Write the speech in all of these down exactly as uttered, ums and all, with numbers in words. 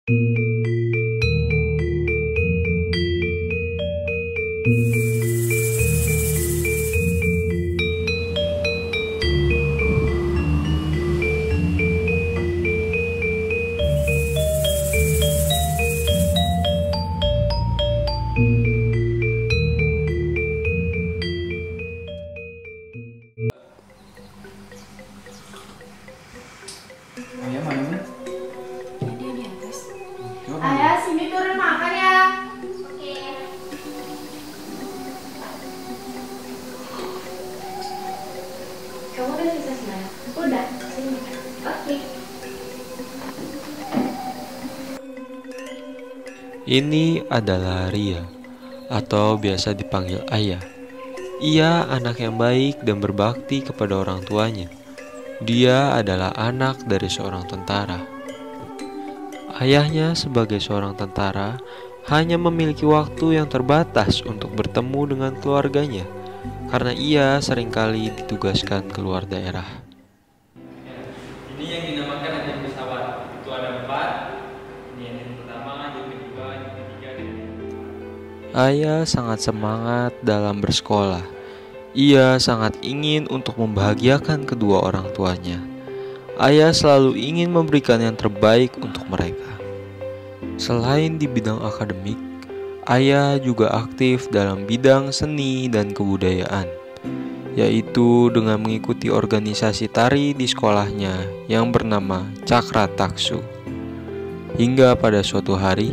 Ayah mana nih? Dia di atas. Ayah, sini turun makan ya. Oke. Kamu udah selesai semuanya? Udah, sini makan. Oke. Ini adalah Ria, atau biasa dipanggil Ayah. Ia anak yang baik dan berbakti kepada orang tuanya. Dia adalah anak dari seorang tentara. Ayahnya sebagai seorang tentara hanya memiliki waktu yang terbatas untuk bertemu dengan keluarganya, karena ia seringkali ditugaskan keluar daerah. Ini yang dinamakan anjing pesawat. Itu ada empat. Ini anjing pertama, anjing kedua, anjing ketiga, dan Ayah sangat semangat dalam bersekolah. Ia sangat ingin untuk membahagiakan kedua orang tuanya. Ayah selalu ingin memberikan yang terbaik untuk mereka. Selain di bidang akademik, Ayah juga aktif dalam bidang seni dan kebudayaan, yaitu dengan mengikuti organisasi tari di sekolahnya yang bernama Cakra Taksu. Hingga pada suatu hari,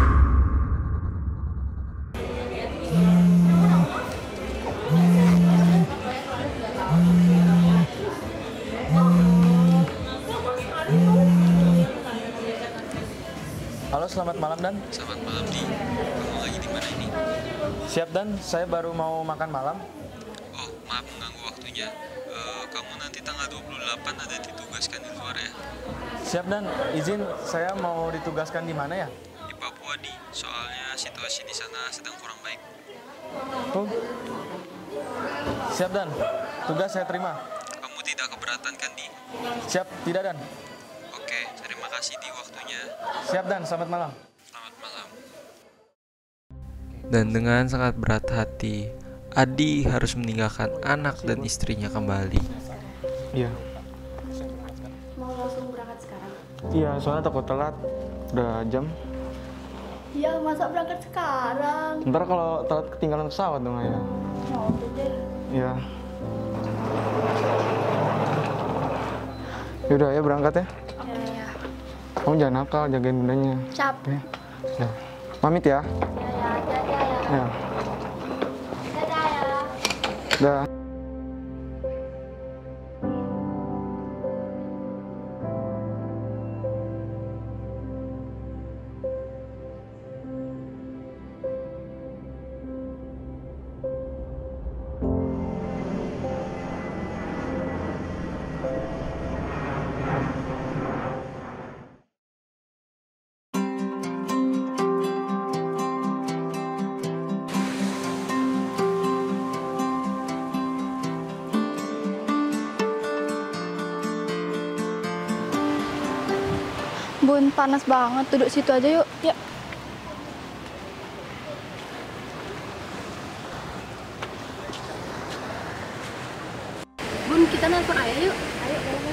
Halo, selamat malam Dan. selamat malam Di, kamu lagi di mana ini? Siap Dan, saya baru mau makan malam. Oh, maaf mengganggu waktunya. Eh, kamu nanti tanggal dua puluh delapan ada ditugaskan di luar ya? Siap Dan, izin saya mau ditugaskan di mana ya? Di Papua Di, soalnya situasi di sana sedang kurang baik. Oh. Siap Dan, tugas saya terima. Kamu tidak keberatan kan Di? Siap, tidak Dan. Oke, terima kasih Di waktunya. Siap Dan, selamat malam. Selamat malam. Dan dengan sangat berat hati, Adi harus meninggalkan anak dan istrinya kembali. Iya. Mau langsung berangkat sekarang? Iya, soalnya takut telat. Udah jam. Iya, masa berangkat sekarang? Ntar kalau telat ketinggalan pesawat dong Ayah. Ya udah deh. Iya. Yaudah ya berangkat ya. Ya, Kamu jangan nakal, jagain bundanya. cap. Ya. Ya. Pamit ya. Ya, ya, dadah ya. Ya. Dadah ya. Dah. Bun, panas banget. Duduk situ aja yuk. Ya. Bun, kita nelpon ayah yuk. Ayo, ayo.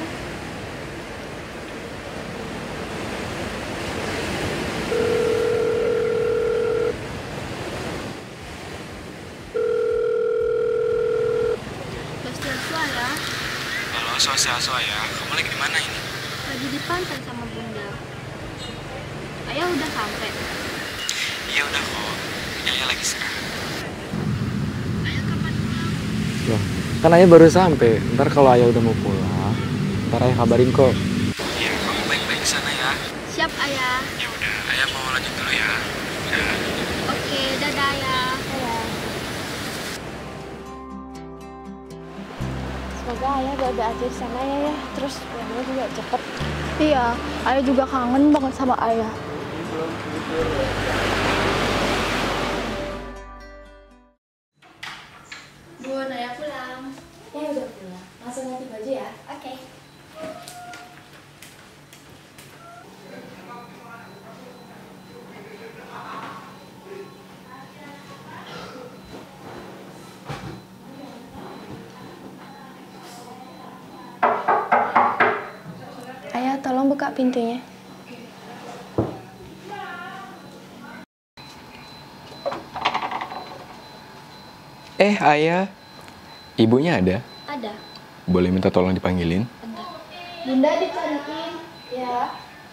Swastiastu ayah. Halo, Swastiastu Ayah. Kamu lagi di mana ini? Lagi di pantai sama bunda. Ayah udah sampai. Iya udah kok. Ini Ayah lagi sekarang. Ayah kapan pulang? Loh, kan Ayah baru sampai. Ntar kalau Ayah udah mau pulang, ntar Ayah kabarin kok. Iya, kamu baik-baik di sana ya. Siap ayah. Ya udah, Ayah mau lanjut dulu ya. Udah. Oke, dadah ayah. Semoga ayah baik-baik aja di sana ya, ya. Terus pulangnya juga cepet. Iya, ayah juga kangen banget sama ayah. Bun, ayah pulang. Ya udah pulang. Langsung ganti baju ya. Oke. buka pintunya. Eh, Ayah. Ibunya ada? Ada. Boleh minta tolong dipanggilin? Bentar. Bunda dicariin. Ya.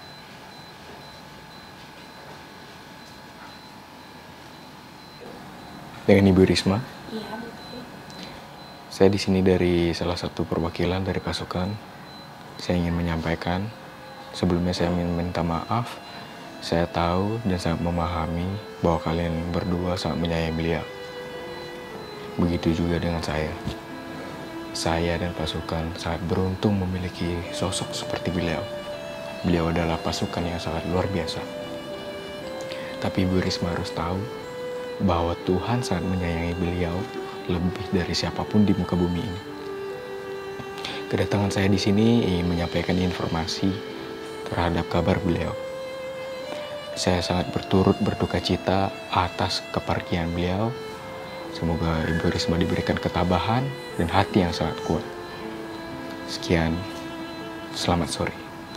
Dengan Ibu Risma? Iya, betul. Saya di sini dari salah satu perwakilan dari pasukan. Saya ingin menyampaikan, sebelumnya saya ingin minta maaf. Saya tahu dan sangat memahami bahwa kalian berdua sangat menyayangi beliau. Begitu juga dengan saya. Saya dan pasukan sangat beruntung memiliki sosok seperti beliau. Beliau adalah pasukan yang sangat luar biasa. Tapi Ibu Risma harus tahu bahwa Tuhan sangat menyayangi beliau lebih dari siapapun di muka bumi ini. Kedatangan saya di sini ingin menyampaikan informasi terhadap kabar beliau. Saya sangat berturut berduka cita atas kepergian beliau. Semoga Ibu Risma diberikan ketabahan dan hati yang sangat kuat. Sekian, selamat sore.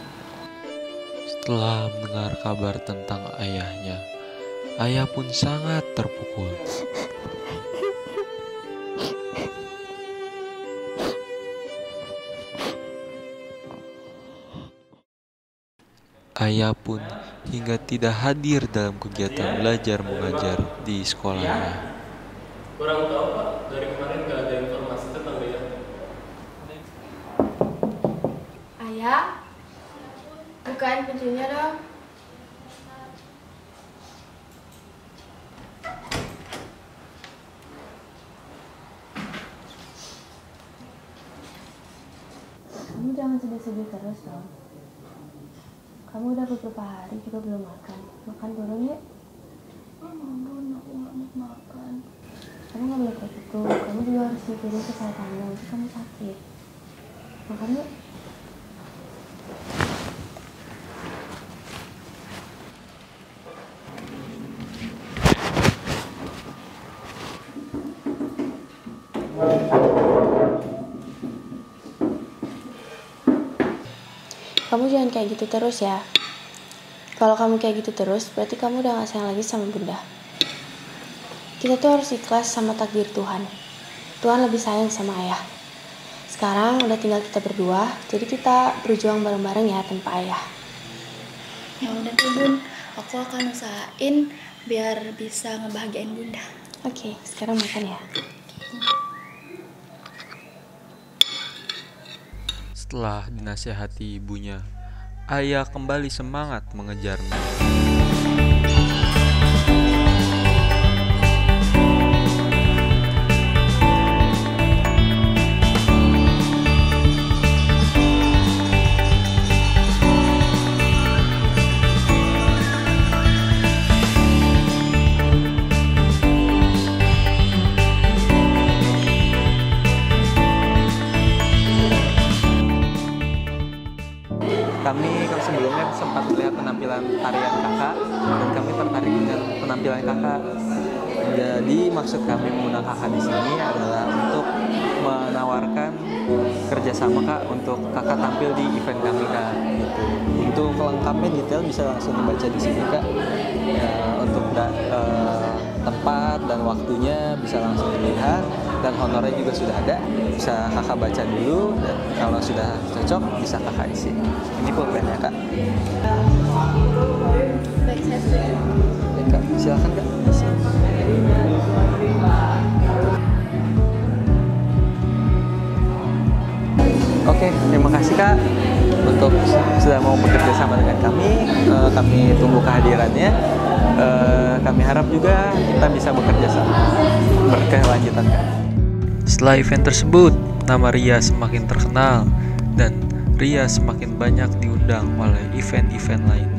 Setelah mendengar kabar tentang ayahnya, ayah pun sangat terpukul. Ayah pun hingga tidak hadir dalam kegiatan belajar mengajar di sekolahnya. Kurang tahu Pak, dari kemarin nggak ada informasi tentang dia. Ayah, bukain pintunya dong. Kamu jangan sedih-sedih terus dong. Kamu udah beberapa hari juga belum makan. Makan dulu ya. Mama, Bun, aku nggak mau makan. Kamu nggak boleh kayak gitu. Kamu juga harus mikirin kesehatanmu. Nanti kamu sakit. Makan yuk. Kamu jangan kayak gitu terus ya. Kalau kamu kayak gitu terus, berarti kamu udah gak sayang lagi sama Bunda. Kita tuh harus ikhlas sama takdir Tuhan. Tuhan lebih sayang sama ayah. Sekarang udah tinggal kita berdua, jadi kita berjuang bareng-bareng ya tanpa ayah. Ya udah tuh Bun, aku akan usahain biar bisa ngebahagiain Bunda. Oke, sekarang makan ya. Setelah dinasihati ibunya, ayah kembali semangat mengejarnya. Kami sebelumnya sempat melihat penampilan tarian kakak dan kami tertarik dengan penampilan kakak. Jadi maksud kami mengundang kakak di sini adalah untuk menawarkan kerjasama kak untuk kakak tampil di event kami kak. Gitu. Untuk lengkapnya detail bisa langsung dibaca di sini kak. Ya, untuk da, uh, tempat dan waktunya bisa langsung dilihat dan honornya juga sudah ada. Bisa kakak baca dulu dan kalau sudah cocok bisa kakak isi. Ini pulpennya kak. Baik, saya setuju. Baik, kak, silakan kak. Isi. Oke, terima kasih kak untuk sudah mau bekerja sama dengan kami. Uh, kami tunggu kehadirannya. Uh, kami harap juga kita bisa bekerja sama berkelanjutan kak. Setelah event tersebut, nama Ria semakin terkenal dan Ria semakin banyak diundang oleh event-event lain.